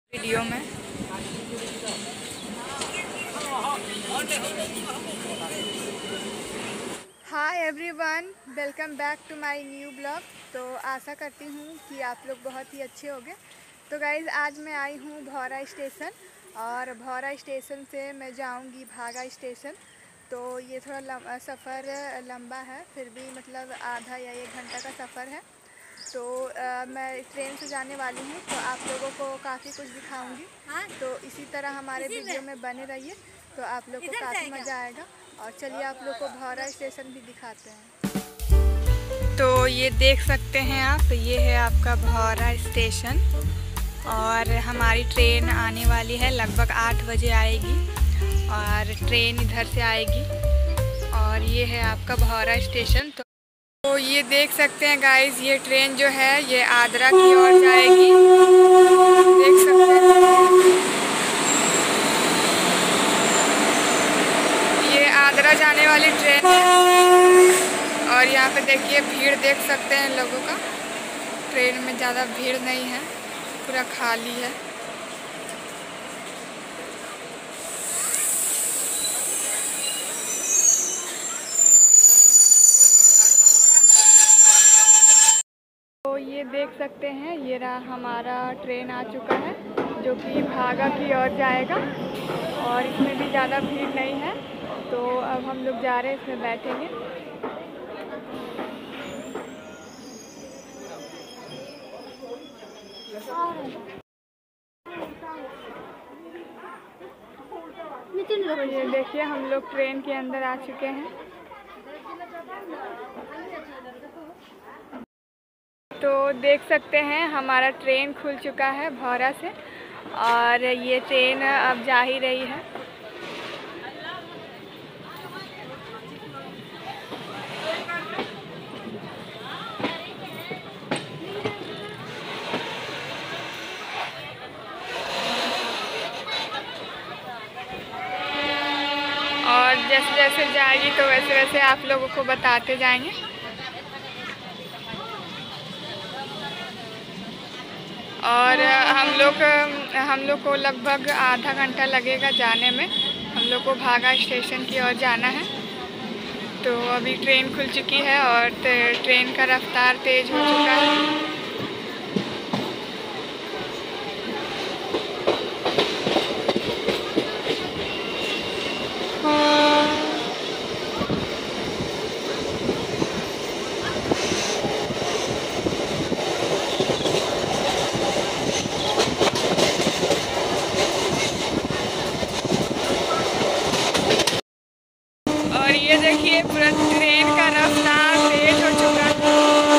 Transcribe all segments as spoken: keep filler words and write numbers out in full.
Video में। Hi everyone, welcome back to my new blog. तो आशा करती हूँ कि आप लोग बहुत ही अच्छे होंगे। तो गाइज़, आज मैं आई हूँ भौरा स्टेशन और भौरा स्टेशन से मैं जाऊँगी भागा स्टेशन। तो ये थोड़ा लम, सफ़र लंबा है, फिर भी मतलब आधा या एक घंटा का सफ़र है। तो आ, मैं ट्रेन से जाने वाली हूँ, तो आप लोगों को काफ़ी कुछ दिखाऊंगी। तो इसी तरह हमारे वीडियो में बने रहिए, तो आप लोग को काफ़ी मज़ा आएगा। और चलिए आप लोग को भौरा स्टेशन भी दिखाते हैं। तो ये देख सकते हैं आप, ये है आपका भौरा स्टेशन और हमारी ट्रेन आने वाली है, लगभग आठ बजे आएगी और ट्रेन इधर से आएगी। और ये है आपका भौरा स्टेशन। तो तो ये देख सकते हैं गाइस, ये ट्रेन जो है ये आद्रा की ओर जाएगी, देख सकते हैं। ये आद्रा जाने वाली ट्रेन है और यहाँ पे देखिए भीड़ देख सकते हैं लोगों का। ट्रेन में ज़्यादा भीड़ नहीं है, पूरा खाली है। तो ये देख सकते हैं, ये रहा हमारा ट्रेन आ चुका है जो कि भागा की ओर जाएगा और इसमें भी ज़्यादा भीड़ नहीं है। तो अब हम लोग जा रहे हैं, इसमें बैठेंगे। तो ये देखिए, हम लोग ट्रेन के अंदर आ चुके हैं। तो देख सकते हैं हमारा ट्रेन खुल चुका है भौरा से और ये ट्रेन अब जा ही रही है। और जैसे जैसे जाएगी तो वैसे वैसे आप लोगों को बताते जाएंगे। और हम लोग हम लोग को लगभग आधा घंटा लगेगा जाने में। हम लोग को भागा स्टेशन की ओर जाना है। तो अभी ट्रेन खुल चुकी है और ट्रेन का रफ्तार तेज़ हो चुका है। और ये देखिए पूरा ट्रेन का रफ्तार तेज हो चुका है।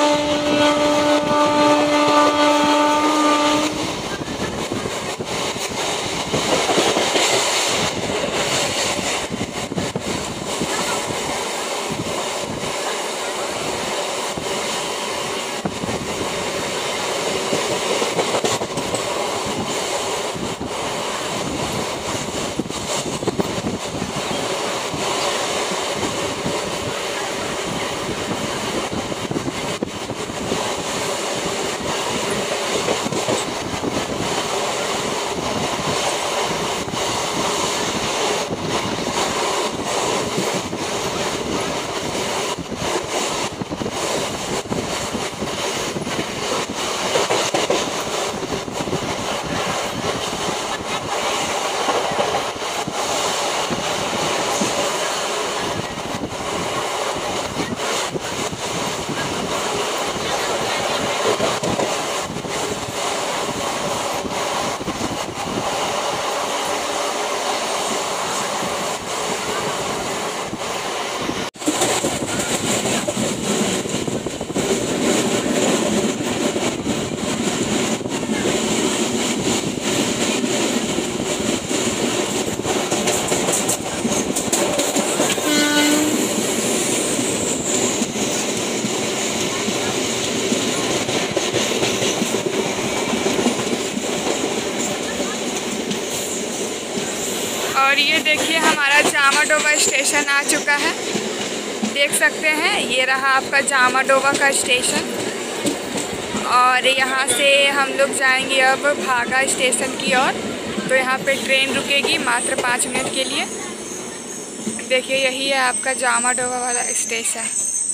और ये देखिए हमारा जामाडोबा स्टेशन आ चुका है, देख सकते हैं। ये रहा आपका जामाडोबा का स्टेशन और यहाँ से हम लोग जाएंगे अब भागा स्टेशन की ओर। तो यहाँ पे ट्रेन रुकेगी मात्र पाँच मिनट के लिए। देखिए यही है आपका जामा डोबा वाला स्टेशन।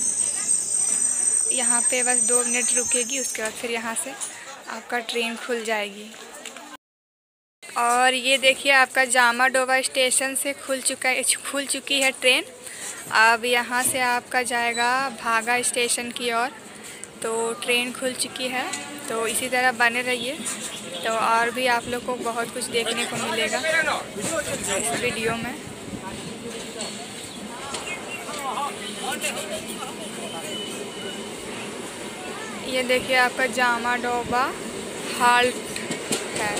यहाँ पे बस दो मिनट रुकेगी, उसके बाद फिर यहाँ से आपका ट्रेन खुल जाएगी। और ये देखिए आपका जामा डोबा स्टेशन से खुल चुका है खुल चुकी है ट्रेन। अब यहाँ से आपका जाएगा भागा स्टेशन की ओर। तो ट्रेन खुल चुकी है, तो इसी तरह बने रहिए। तो और भी आप लोग को बहुत कुछ देखने को मिलेगा इस वीडियो में। ये देखिए आपका जामा डोबा हाल्ट है।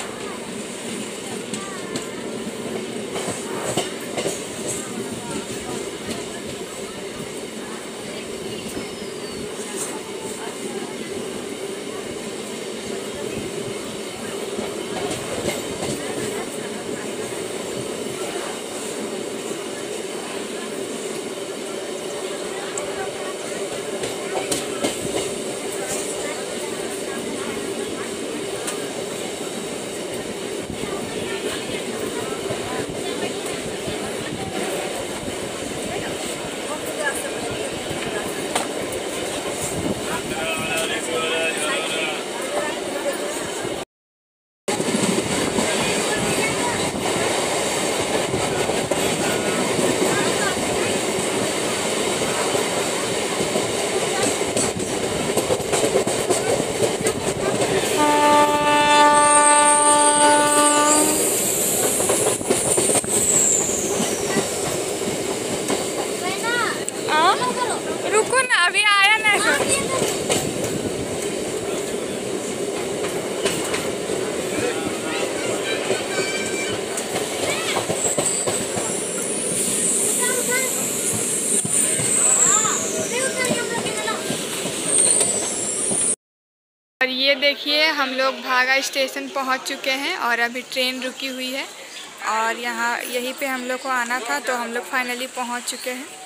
रुको ना, अभी आया ना। और ये देखिए हम लोग भागा स्टेशन पहुंच चुके हैं और अभी ट्रेन रुकी हुई है। और यहाँ यहीं पे हम लोग को आना था, तो हम लोग फाइनली पहुंच चुके हैं।